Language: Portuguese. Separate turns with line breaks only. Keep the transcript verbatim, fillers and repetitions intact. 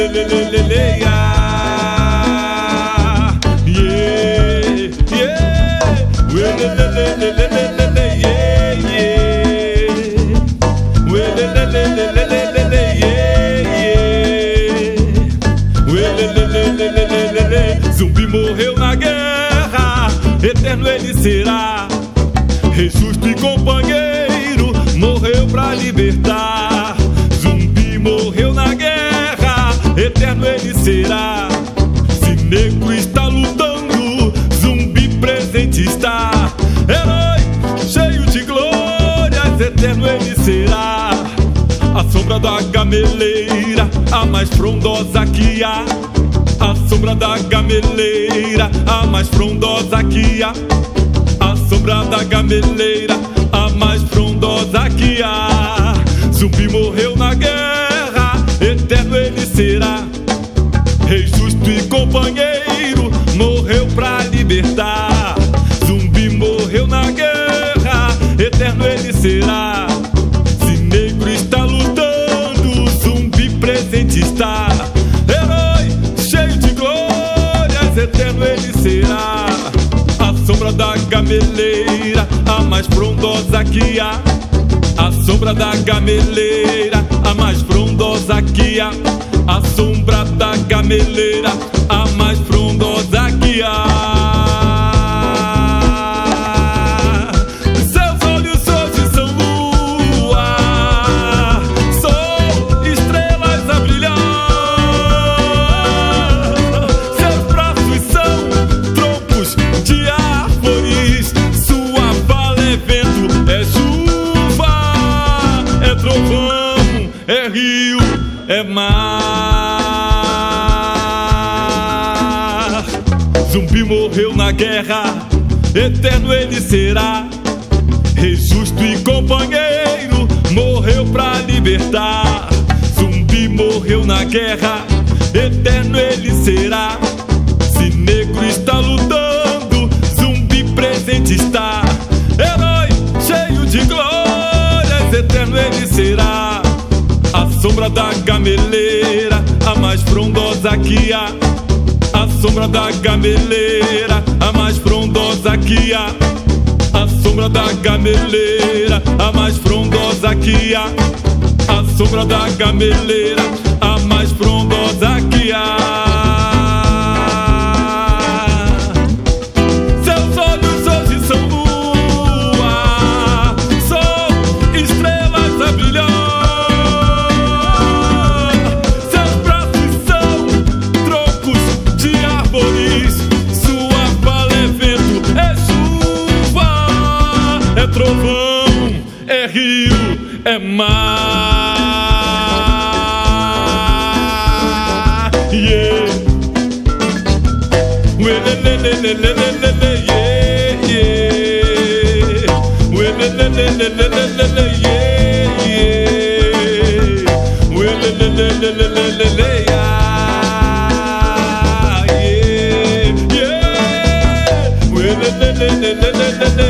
Zumbi morreu na guerra, eterno ele será. Rei justo e companheiro, morreu pra libertar. Zumbi morreu na guerra, eterno ele será. Se negro está lutando, zumbi presente está. Herói cheio de glórias, eterno ele será. A sombra da gameleira, a mais frondosa que há. A sombra da gameleira, a mais frondosa que há. A sombra da gameleira, a mais frondosa que há. Zumbi morreu na guerra, eterno ele será. Rei justo e companheiro, morreu pra libertar. Zumbi morreu na guerra, eterno ele será. Se negro está lutando, zumbi presente está. Herói cheio de glórias, eterno ele será. A sombra da gameleira, a mais frondosa que há. A sombra da gameleira, a mais frondosa que há. A sombra da gameleira, a mais frondosa que há. Seus olhos hoje são lua, sol, estrelas a brilhar. Seus braços são troncos de árvores. Sua fala é vento, é chuva, é trovão, é rio, é mar. Zumbi morreu na guerra, eterno ele será. Rei justo e companheiro, morreu pra libertar. Zumbi morreu na guerra, eterno ele será. Se negro está lutando, zumbi presente está. Herói cheio de glórias, eterno ele será. A sombra da gameleira, a mais frondosa que há. A sombra da gameleira, a mais frondosa que há. A sombra da gameleira, a mais frondosa que há. A sombra da gameleira, a mais frondosa que há. Seus olhos hoje são lua, sol, estrelas a brilhar. Trovão, é rio, é mar. Yeah. Uelelelelelelele, yeah, yeah. Uelelelelelelele, yeah, yeah. Uelelelelelelele, yeah, yeah. Uelelelelelelele.